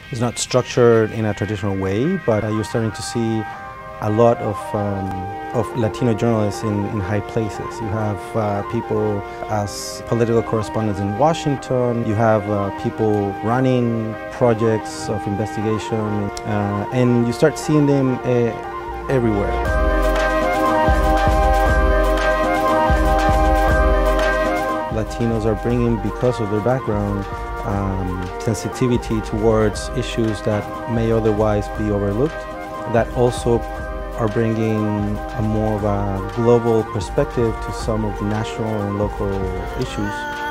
It's not structured in a traditional way, but you're starting to see a lot of Latino journalists in high places. You have people as political correspondents in Washington. You have people running projects of investigation, and you start seeing them everywhere. Latinos are bringing, because of their background, sensitivity towards issues that may otherwise be overlooked, that also are bringing a more of a global perspective to some of the national and local issues.